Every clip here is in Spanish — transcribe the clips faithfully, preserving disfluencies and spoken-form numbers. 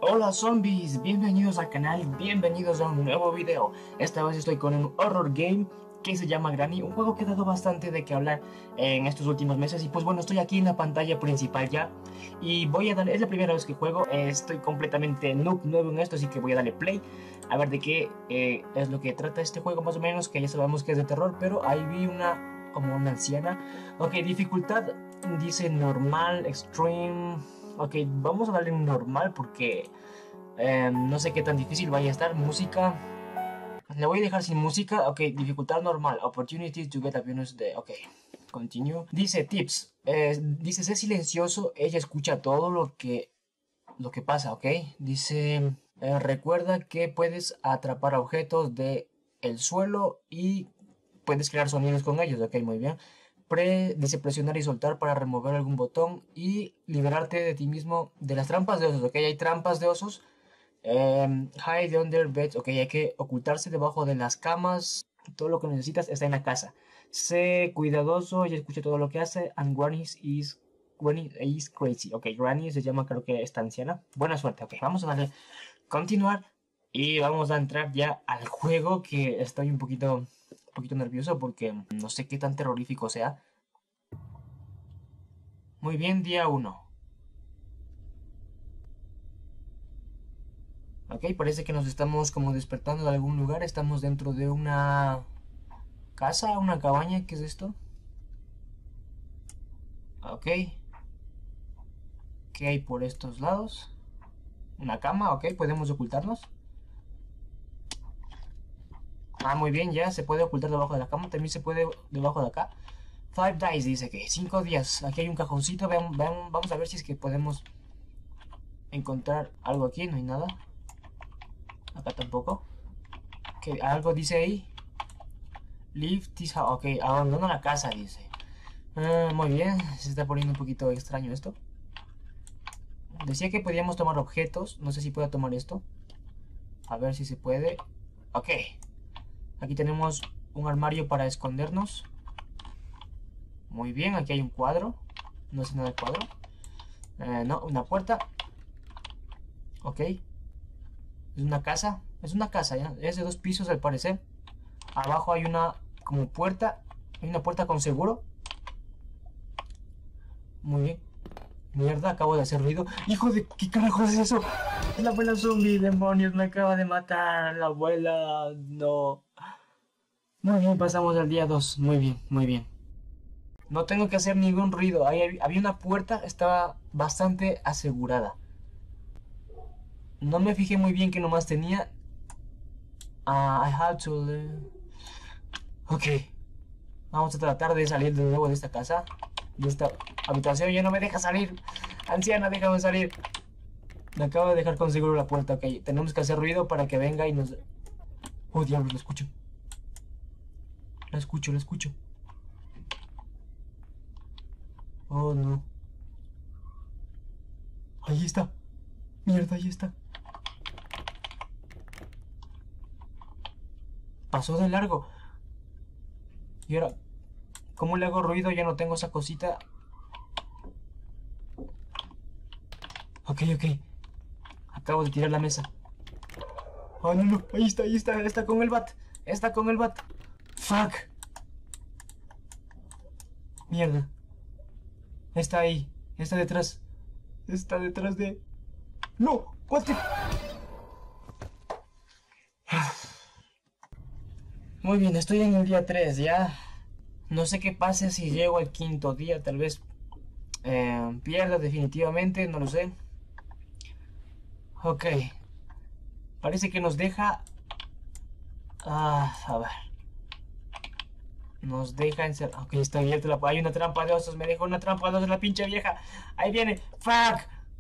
Hola zombies, bienvenidos al canal, bienvenidos a un nuevo video. Esta vez estoy con un horror game que se llama Granny, un juego que ha dado bastante de qué hablar en estos últimos meses. Y pues bueno, estoy aquí en la pantalla principal ya y voy a darle, es la primera vez que juego, eh, estoy completamente noob nuevo en esto, así que voy a darle play a ver de qué eh, es lo que trata este juego más o menos, que ya sabemos que es de terror, pero ahí vi una, como una anciana. Ok, dificultad dice normal, extreme. Ok, vamos a darle un normal porque eh, no sé qué tan difícil vaya a estar. Música, le voy a dejar sin música. Ok, dificultad normal. Opportunities to get a bonus de... Ok, continue. Dice tips. Eh, dice, sé silencioso. Ella escucha todo lo que, lo que pasa, ok. Dice, eh, recuerda que puedes atrapar objetos de el suelo y puedes crear sonidos con ellos. Ok, muy bien. Pre, dice presionar y soltar para remover algún botón y liberarte de ti mismo de las trampas de osos. Ok, hay trampas de osos. Um, hide under beds. Ok, hay que ocultarse debajo de las camas. Todo lo que necesitas está en la casa. Sé cuidadoso y escucha todo lo que hace. And Granny is, Granny is crazy. Ok, Granny se llama, creo que esta anciana. Buena suerte. Ok, vamos a darle continuar y vamos a entrar ya al juego, que estoy un poquito, un poquito nervioso porque no sé qué tan terrorífico sea. Muy bien, día uno. Ok, parece que nos estamos como despertando de algún lugar. Estamos dentro de una casa, una cabaña. ¿Qué es esto? Ok. ¿Qué hay por estos lados? Una cama, ok, podemos ocultarnos. Ah, muy bien, ya se puede ocultar debajo de la cama. También se puede debajo de acá. Five dice, dice que cinco días. Aquí hay un cajoncito. Vean, vean, vamos a ver si es que podemos encontrar algo aquí. No hay nada. Acá tampoco. ¿Qué, algo dice ahí? Leave this house. Ok, abandona la casa, dice. Ah, muy bien, se está poniendo un poquito extraño esto. Decía que podíamos tomar objetos. No sé si puedo tomar esto. A ver si se puede. Ok. Aquí tenemos un armario para escondernos. Muy bien, aquí hay un cuadro. No sé nada del cuadro. Eh, no, una puerta. Ok. Es una casa. Es una casa, ¿ya? Es de dos pisos al parecer. Abajo hay una como puerta. Hay una puerta con seguro. Muy bien. Mierda, acabo de hacer ruido. ¡Hijo de qué carajo es eso! La abuela zombie, demonios, me acaba de matar. La abuela, no. Muy bien, pasamos al día dos. Muy bien, muy bien. No tengo que hacer ningún ruido. Ahí había una puerta, estaba bastante asegurada. No me fijé muy bien que nomás tenía. Uh, I had to. Ok. Vamos a tratar de salir de nuevo de esta casa. De esta habitación. Ya no me deja salir. Anciana, déjame salir. Me acabo de dejar con seguro la puerta. Ok, tenemos que hacer ruido para que venga y nos... Oh, diablos, lo escucho. Lo escucho, lo escucho. Oh, no. Ahí está. Mierda, ahí está. Pasó de largo. Y ahora, ¿cómo le hago ruido? Ya no tengo esa cosita. Ok, ok. Acabo de tirar la mesa. Oh, no, no. Ahí está, ahí está. Está con el bat. Está con el bat. Fuck. Mierda. Está ahí. Está detrás. Está detrás de... ¡No! What the... Muy bien, estoy en el día tres ya. No sé qué pase si llego al quinto día. Tal vez eh, pierda definitivamente, no lo sé. Ok. Parece que nos deja... Ah, a ver. Nos deja encerrar. Ok, está abierta la... Hay una trampa de osos. Me dejó una trampa de osos la pinche vieja. Ahí viene. Fuck.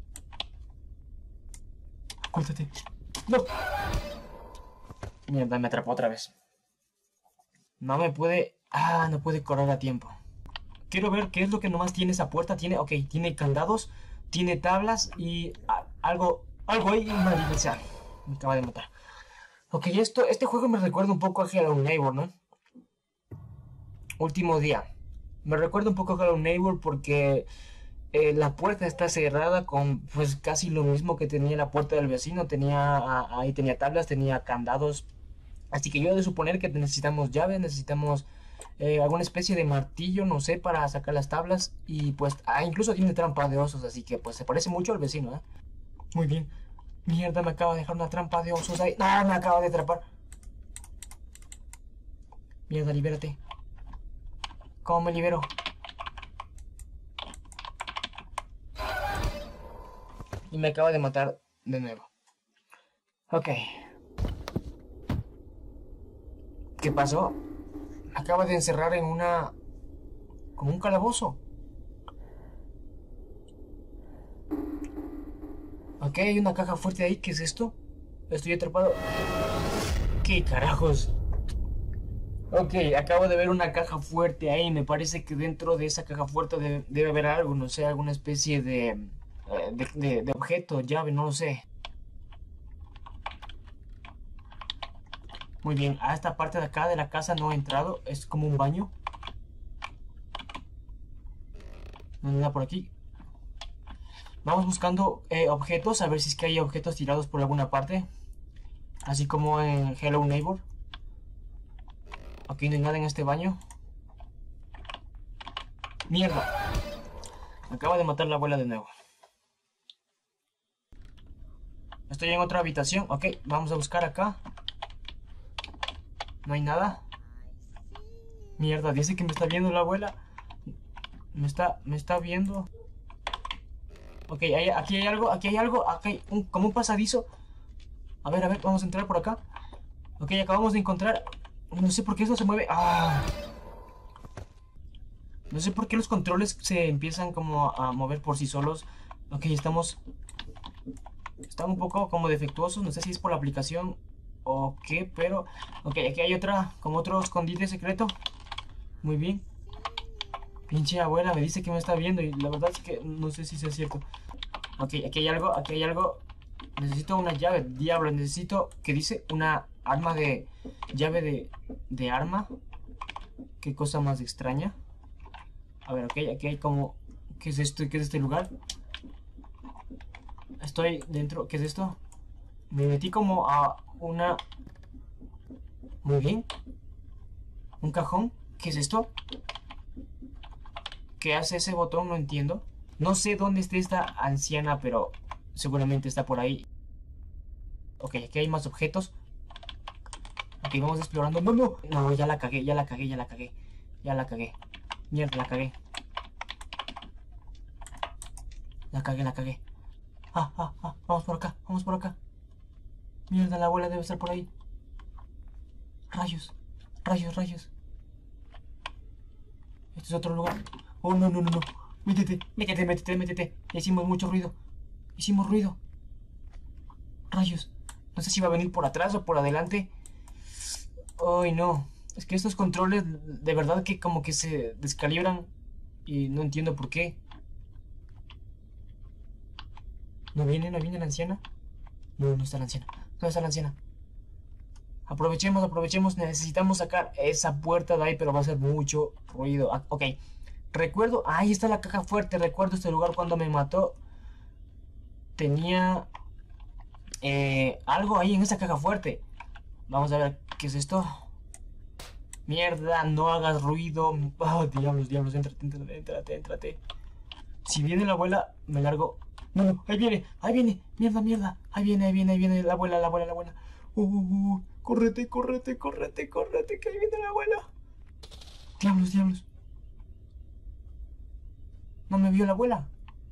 Ocúltate. No. Mierda, me atrapó otra vez. No me puede... Ah, no puede correr a tiempo. Quiero ver qué es lo que nomás tiene esa puerta. Tiene... Ok, tiene candados. Tiene tablas y... Ah, algo... Algo ahí. Maldita sea. Me acaba de matar. Ok, esto... Este juego me recuerda un poco a Hello Neighbor, ¿no? Último día. Me recuerda un poco a Hello Neighbor porque... Eh, la puerta está cerrada con pues casi lo mismo que tenía la puerta del vecino. Tenía a- ahí tenía tablas, tenía candados. Así que yo he de suponer que necesitamos llaves, necesitamos eh, alguna especie de martillo, no sé, para sacar las tablas. Y pues, ah, incluso tiene trampa de osos, así que pues se parece mucho al vecino, ¿eh? Muy bien. Mierda, me acaba de dejar una trampa de osos ahí. No, me acaba de atrapar. Mierda, libérate. ¿Cómo me libero? Y me acaba de matar de nuevo. Ok. ¿Qué pasó? Me acaba de encerrar en una... como un calabozo. Ok, hay una caja fuerte ahí. ¿Qué es esto? Estoy atrapado. ¿Qué carajos? Ok, acabo de ver una caja fuerte ahí. Me parece que dentro de esa caja fuerte debe, debe haber algo, no sé, alguna especie de, eh, de, de- de objeto, llave, no lo sé. Muy bien, a esta parte de acá de la casa no he entrado. Es como un baño. No hay nada por aquí. Vamos buscando eh, objetos, a ver si es que hay objetos tirados por alguna parte. Así como en Hello Neighbor. Aquí no hay nada en este baño. Mierda. Me acaba de matar la abuela de nuevo. Estoy en otra habitación. Ok, vamos a buscar acá. No hay nada. Mierda, dice que me está viendo la abuela. Me está, me está viendo. Ok, hay- aquí hay algo, aquí hay algo. Aquí hay un, como un pasadizo. A ver, a ver, vamos a entrar por acá. Ok, acabamos de encontrar... No sé por qué eso se mueve. Ah. No sé por qué los controles se empiezan como a mover por sí solos. Ok, estamos... Están un poco como defectuosos. No sé si es por la aplicación o qué, pero... Ok, aquí hay otra, como otro escondite secreto. Muy bien. Pinche abuela me dice que me está viendo y la verdad es que no sé si es cierto. Ok, aquí hay algo, aquí hay algo. Necesito una llave, diablo, necesito... ¿Qué dice? Una arma de... Llave de... De arma. Qué cosa más extraña. A ver, ok, aquí hay como... ¿Qué es esto? ¿Qué es este lugar? Estoy dentro... ¿Qué es esto? Me metí como a una... Muy bien. Un cajón. ¿Qué es esto? ¿Qué hace ese botón? No entiendo. No sé dónde esté esta anciana, pero seguramente está por ahí. Ok, aquí hay más objetos. Ok, vamos explorando. No, no. No, ya la cagué, ya la cagué, ya la cagué. Ya la cagué. Mierda, la cagué. La cagué, la cagué. Ah, ah, ah. Vamos por acá, vamos por acá. Mierda, la abuela debe estar por ahí. Rayos, rayos, rayos. Este es otro lugar. Oh, no, no, no, no. Métete, métete, métete, métete. Hicimos mucho ruido. Hicimos ruido. Rayos. No sé si va a venir por atrás o por adelante. Ay, no. Es que estos controles de verdad que como que se descalibran. Y no entiendo por qué. ¿No viene? ¿No viene la anciana? No, no está la anciana. ¿Dónde está la anciana? Aprovechemos, aprovechemos. Necesitamos sacar esa puerta de ahí, pero va a ser mucho ruido. Ah, ok. Recuerdo, ahí está la caja fuerte. Recuerdo este lugar cuando me mató. Tenía eh, algo ahí en esa caja fuerte. Vamos a ver, ¿qué es esto? Mierda, no hagas ruido. Oh, diablos, diablos, entrate, entrate, entrate, entrate. Si viene la abuela, me largo. No, no, ahí viene, ahí viene. Mierda, mierda. Ahí viene, ahí viene, ahí viene la abuela, la abuela, la abuela. Uh, uh, uh, córrete, córrete, córrete, córrete, que ahí viene la abuela. Diablos, diablos. No me vio la abuela.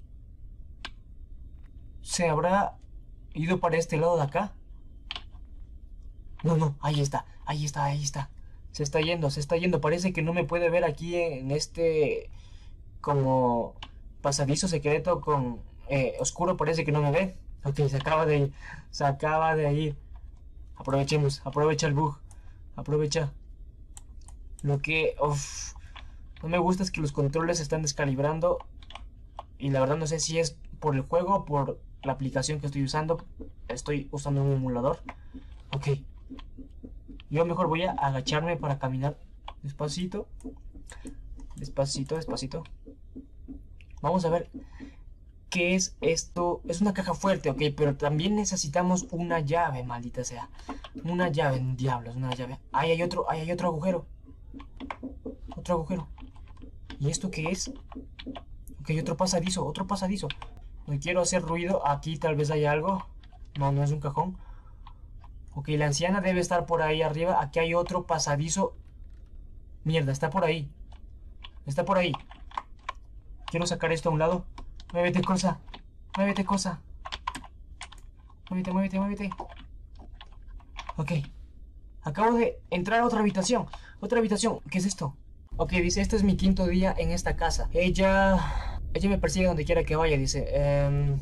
¿Se habrá ido para este lado de acá? No, no, ahí está, ahí está, ahí está. Se está yendo, se está yendo. Parece que no me puede ver aquí en este como pasadizo secreto con eh, oscuro. Parece que no me ve. Ok, se acaba de ir. Se acaba de ir. Aprovechemos, aprovecha el bug. Aprovecha. Lo que uf, no me gusta es que los controles se están descalibrando. Y la verdad no sé si es por el juego o por la aplicación que estoy usando. Estoy usando un emulador. Ok. Yo mejor voy a agacharme para caminar despacito. Despacito, despacito. Vamos a ver. ¿Qué es esto? Es una caja fuerte, ok, pero también necesitamos una llave, maldita sea. Una llave, diablos, una llave. Ahí hay otro, ahí hay otro agujero. Otro agujero. ¿Y esto qué es? Ok, otro pasadizo, otro pasadizo. No quiero hacer ruido. Aquí tal vez haya algo. No, no es un cajón. Ok, la anciana debe estar por ahí arriba. Aquí hay otro pasadizo. Mierda, está por ahí. Está por ahí. Quiero sacar esto a un lado. Muévete, cosa. Muévete, cosa. Muévete, muévete, muévete. Ok. Acabo de entrar a otra habitación. Otra habitación. ¿Qué es esto? Ok, dice, este es mi quinto día en esta casa. Ella... Ella me persigue donde quiera que vaya, dice. Eh...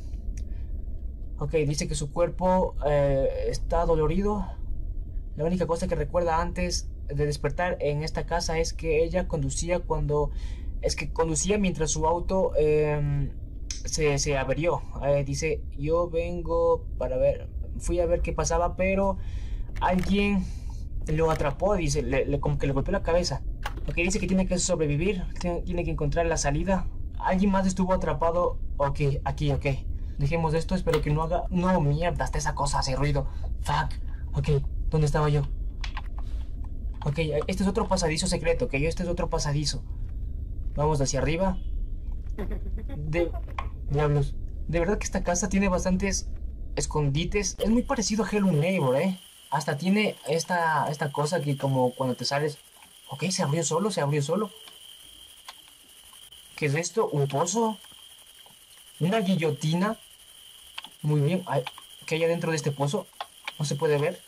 Ok, dice que su cuerpo eh, está dolorido. La única cosa que recuerda antes de despertar en esta casa es que ella conducía cuando... Es que conducía mientras su auto eh, se, se averió. Eh, dice, yo vengo para ver... Fui a ver qué pasaba, pero alguien lo atrapó, dice, le, le, como que le golpeó la cabeza. Ok, dice que tiene que sobrevivir, tiene, tiene que encontrar la salida. Alguien más estuvo atrapado. Ok, aquí, ok. Dejemos esto, espero que no haga... No, mierda, hasta esa cosa hace ruido. Fuck. Ok, ¿dónde estaba yo? Ok, este es otro pasadizo secreto, ok, este es otro pasadizo. Vamos hacia arriba. De... Diablos. De verdad que esta casa tiene bastantes escondites. Es muy parecido a Hello Neighbor, eh. Hasta tiene esta, esta cosa que como cuando te sales... Ok, se abrió solo, se abrió solo. ¿Qué es esto? ¿Un pozo? ¿Una guillotina? Muy bien. ¿Qué hay adentro de este pozo? No se puede ver.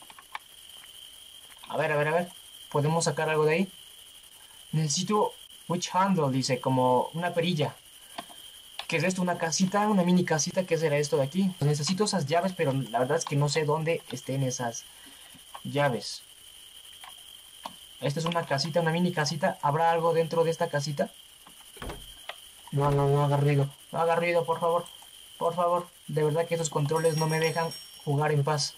A ver, a ver, a ver. ¿Podemos sacar algo de ahí? Necesito witch handle, dice, como una perilla. ¿Qué es esto? ¿Una casita? ¿Una mini casita? ¿Qué será esto de aquí? Pues necesito esas llaves, pero la verdad es que no sé dónde estén esas llaves. Esta es una casita, una mini casita. ¿Habrá algo dentro de esta casita? No, no, no haga ruido. No haga ruido, por favor. Por favor. De verdad que esos controles no me dejan jugar en paz.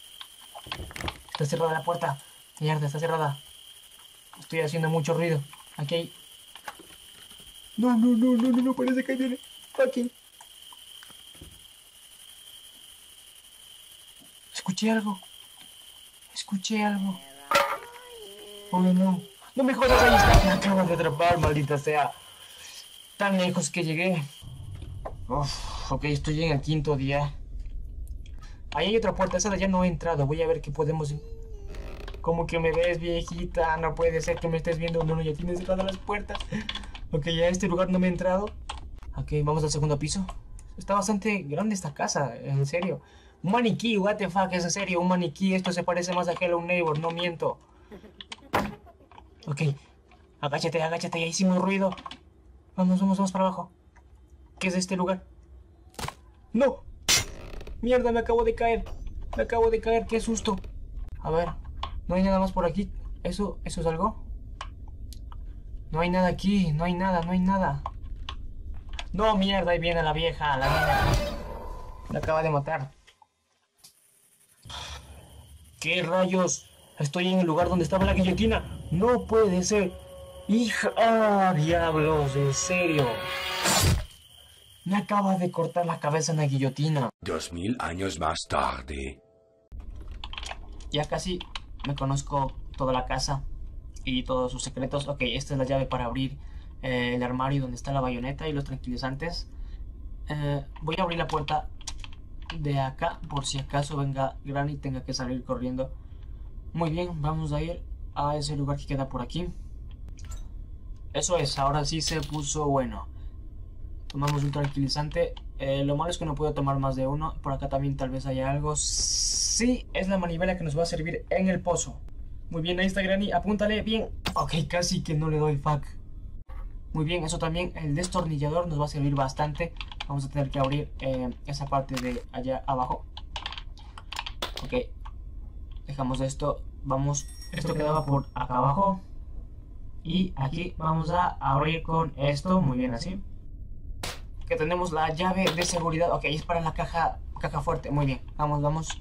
Está cerrada la puerta. Mierda, está cerrada. Estoy haciendo mucho ruido. Aquí hay... No, no, no, no, no, no, parece que viene. Aquí. Escuché algo. Escuché algo. Oh, no. No me jodas, ahí está. Me acabas de atrapar, maldita sea. Tan lejos que llegué. Uf, ok, estoy en el quinto día. Ahí hay otra puerta, esa de allá no he entrado. Voy a ver qué podemos... Como que me ves, viejita. No puede ser que me estés viendo. No, no, ya tienes cerradas las puertas. Ok, ya a este lugar no me he entrado. Ok, vamos al segundo piso. Está bastante grande esta casa, en serio. Un maniquí, what the fuck, es en serio, un maniquí. Esto se parece más a Hello Neighbor, no miento. Ok, agáchate, agáchate, ya hicimos ruido. Vamos, vamos, vamos para abajo. ¿Qué es este lugar? ¡No! Mierda, me acabo de caer. Me acabo de caer, qué susto. A ver, no hay nada más por aquí. ¿Eso, eso es algo? No hay nada aquí, no hay nada, no hay nada. No, mierda, ahí viene la vieja, la niña. La acaba de matar. ¿Qué rayos? Estoy en el lugar donde estaba la guillotina. No puede ser. Hija, ah, diablos, en serio. Me acaba de cortar la cabeza en la guillotina. Dos mil años más tarde. Ya casi me conozco toda la casa y todos sus secretos. Ok, esta es la llave para abrir eh, el armario donde está la bayoneta y los tranquilizantes. Eh, voy a abrir la puerta de acá por si acaso venga Granny y tenga que salir corriendo. Muy bien, vamos a ir a ese lugar que queda por aquí. Eso es, ahora sí se puso bueno. Tomamos un tranquilizante. Eh, lo malo es que no puedo tomar más de uno. Por acá también tal vez haya algo. Sí, es la manivela que nos va a servir en el pozo. Muy bien, ahí está Granny, apúntale bien. Ok, casi que no le doy fuck. Muy bien, eso también, el destornillador nos va a servir bastante. Vamos a tener que abrir eh, esa parte de allá abajo. Ok, dejamos esto. Vamos, esto quedaba por acá abajo. Y aquí vamos a abrir con esto, muy bien así. Que tenemos la llave de seguridad. Ok, es para la caja, caja fuerte, muy bien. Vamos, vamos.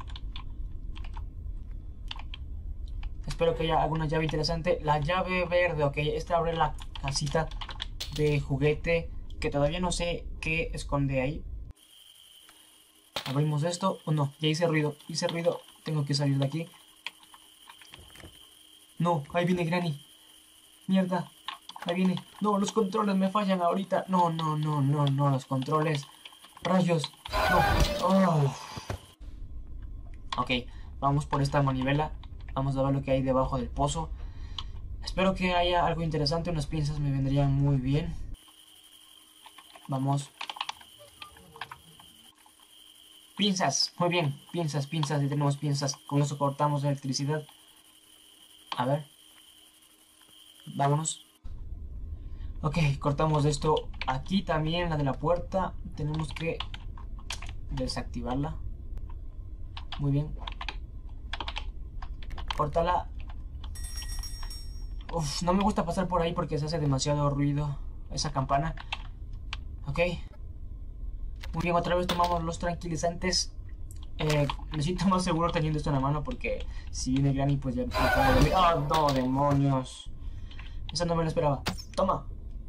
Espero que haya alguna llave interesante. La llave verde, ok, esta abre la casita de juguete, que todavía no sé qué esconde ahí. Abrimos esto. Oh, no, ya hice ruido. Hice ruido. Tengo que salir de aquí. No, ahí viene Granny. Mierda. Ahí viene. No, los controles me fallan ahorita. No, no, no, no, no, los controles. Rayos. No. Oh. Ok, vamos por esta manivela. Vamos a ver lo que hay debajo del pozo. Espero que haya algo interesante. Unas pinzas me vendrían muy bien. Vamos. Pinzas, muy bien. Pinzas, pinzas, y tenemos pinzas. Con eso cortamos la electricidad. A ver. Vámonos. Ok, cortamos esto. Aquí también, la de la puerta. Tenemos que desactivarla. Muy bien. Córtala. Uf, no me gusta pasar por ahí porque se hace demasiado ruido esa campana. Ok. Muy bien, otra vez tomamos los tranquilizantes. Eh, me siento más seguro teniendo esto en la mano porque si viene Granny pues ya me pongo de... ¡Oh, no, demonios! Esa no me la esperaba. Toma.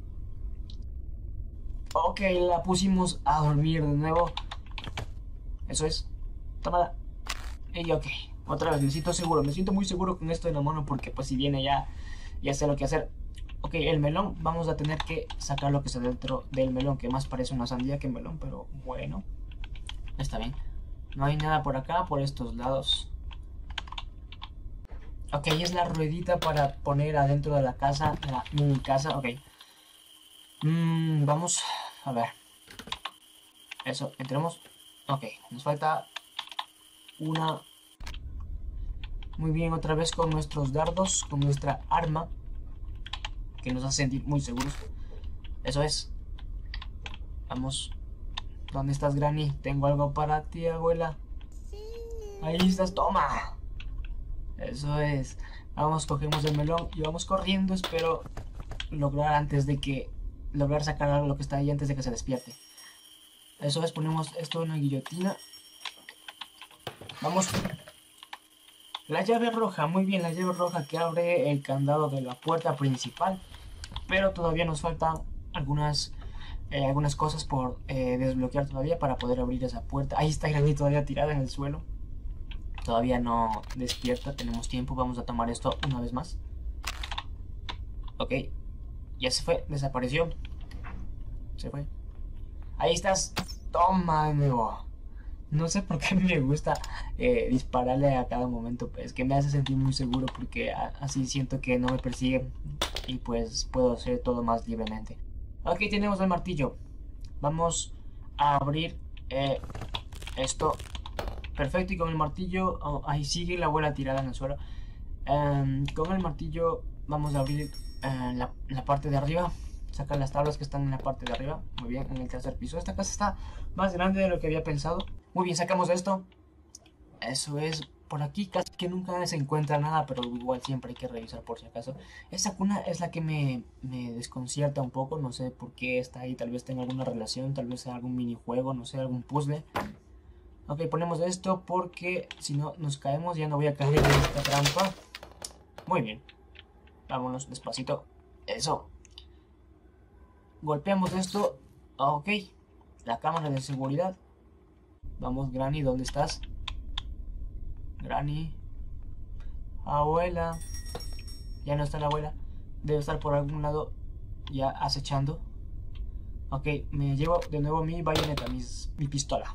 Ok, la pusimos a dormir de nuevo. Eso es. Tómala. Y ok. Otra vez, me siento seguro. Me siento muy seguro con esto en la mano porque pues si viene ya, ya sé lo que hacer. Ok, el melón. Vamos a tener que sacar lo que está dentro del melón, que más parece una sandía que melón, pero bueno. Está bien. No hay nada por acá, por estos lados. Ok, es la ruedita para poner adentro de la casa, de la mini casa. Ok. Mm, vamos a ver. Eso, entremos. Ok, nos falta una. Muy bien, otra vez con nuestros dardos, con nuestra arma, que nos hace sentir muy seguros. Eso es. Vamos. ¿Dónde estás, Granny? Tengo algo para ti, abuela. Ahí estás, toma. Eso es. Vamos, cogemos el melón y vamos corriendo. Espero lograr antes de que... Lograr sacar algo lo que está ahí antes de que se despierte. Eso es, ponemos esto en una guillotina. Vamos. La llave roja, muy bien, la llave roja que abre el candado de la puerta principal. Pero todavía nos faltan algunas... Eh, algunas cosas por eh, desbloquear todavía para poder abrir esa puerta. Ahí está Granny todavía tirada en el suelo. Todavía no despierta, tenemos tiempo. Vamos a tomar esto una vez más. Ok, ya se fue, desapareció. Se fue. Ahí estás. Toma de nuevo. No sé por qué me gusta eh, dispararle a cada momento. Es que me hace sentir muy seguro porque a, así siento que no me persigue. Y pues puedo hacer todo más libremente. Ok, tenemos el martillo. Vamos a abrir eh, esto. Perfecto, y con el martillo... Oh, ahí sigue la abuela tirada en el suelo. Um, con el martillo vamos a abrir uh, la, la parte de arriba. Sacar las tablas que están en la parte de arriba. Muy bien, en el tercer piso. Esta casa está más grande de lo que había pensado. Muy bien, sacamos esto. Eso es... Por aquí casi que nunca se encuentra nada, pero igual siempre hay que revisar por si acaso. Esa cuna es la que me, me desconcierta un poco, no sé por qué está ahí, tal vez tenga alguna relación, tal vez sea algún minijuego, no sé, algún puzzle. Ok, ponemos esto porque si no nos caemos ya no voy a caer en esta trampa. Muy bien, vámonos despacito, eso. Golpeamos esto, ok, la cámara de seguridad. Vamos, Granny, ¿dónde estás? Granny. Abuela. Ya no está la abuela. Debe estar por algún lado ya acechando. Ok, me llevo de nuevo mi bayoneta, mis, mi pistola.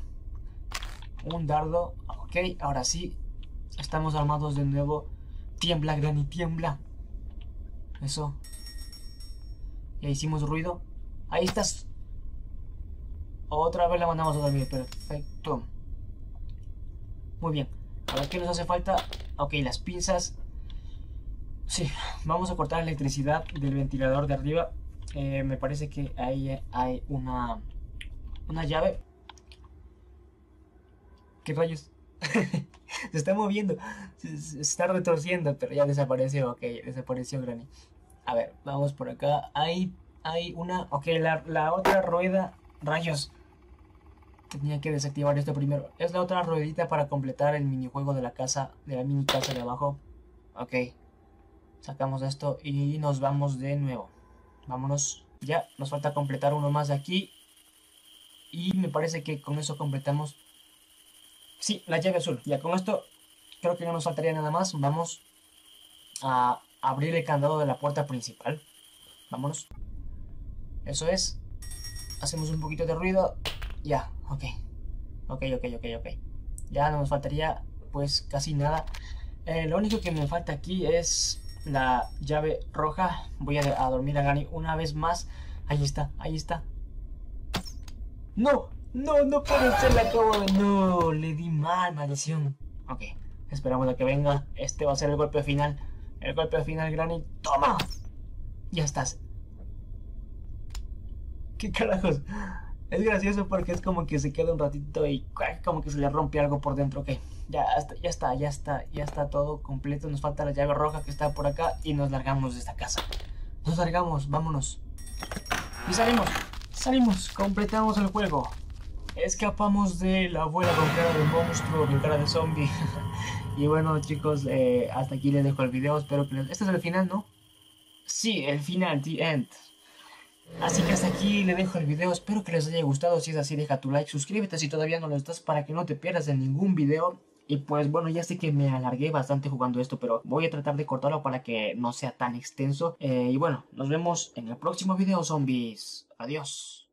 Un dardo. Ok, ahora sí. Estamos armados de nuevo. Tiembla, Granny, tiembla. Eso. Ya hicimos ruido. Ahí estás. Otra vez la mandamos a dormir. Perfecto. Muy bien. A ver qué nos hace falta. Ok, las pinzas. Sí, vamos a cortar la electricidad del ventilador de arriba. Eh, me parece que ahí hay una, una llave. ¿Qué rayos? Se está moviendo. Se, se está retorciendo, pero ya desapareció. Ok, desapareció Granny. A ver, vamos por acá. Hay, hay una... Ok, la, la otra rueda... Rayos. Tenía que desactivar esto primero. Es la otra ruedita para completar el minijuego de la casa, de la mini casa de abajo. Ok. Sacamos esto y nos vamos de nuevo. Vámonos. Ya, nos falta completar uno más aquí. Y me parece que con eso completamos Sí, la llave azul. Ya con esto creo que no nos faltaría nada más. Vamos a abrir el candado de la puerta principal. Vámonos. Eso es. Hacemos un poquito de ruido. Ya, ok. Ok, ok, ok, ok. Ya no nos faltaría pues casi nada. Eh, lo único que me falta aquí es la llave roja. Voy a, a dormir a Granny una vez más. Ahí está, ahí está. ¡No! ¡No, no puede ser! La acabo de... No, le di mal, maldición. Ok, esperamos a que venga. Este va a ser el golpe final. El golpe final, Granny. ¡Toma! Ya estás. ¿Qué carajos? Es gracioso porque es como que se queda un ratito y como que se le rompe algo por dentro. Ok, ya está, ya está, ya está, ya está todo completo. Nos falta la llave roja que está por acá y nos largamos de esta casa. Nos largamos, vámonos. Y salimos, salimos, completamos el juego. Escapamos de la abuela con cara de monstruo, con cara de zombie. Y bueno, chicos, eh, hasta aquí les dejo el video. Espero que les... Este es el final, ¿no? Sí, el final, the end. Así que hasta aquí le dejo el video, espero que les haya gustado. Si es así, deja tu like, suscríbete si todavía no lo estás para que no te pierdas de ningún video. Y pues bueno, ya sé que me alargué bastante jugando esto, pero voy a tratar de cortarlo para que no sea tan extenso. Eh, y bueno, nos vemos en el próximo video, zombies. Adiós.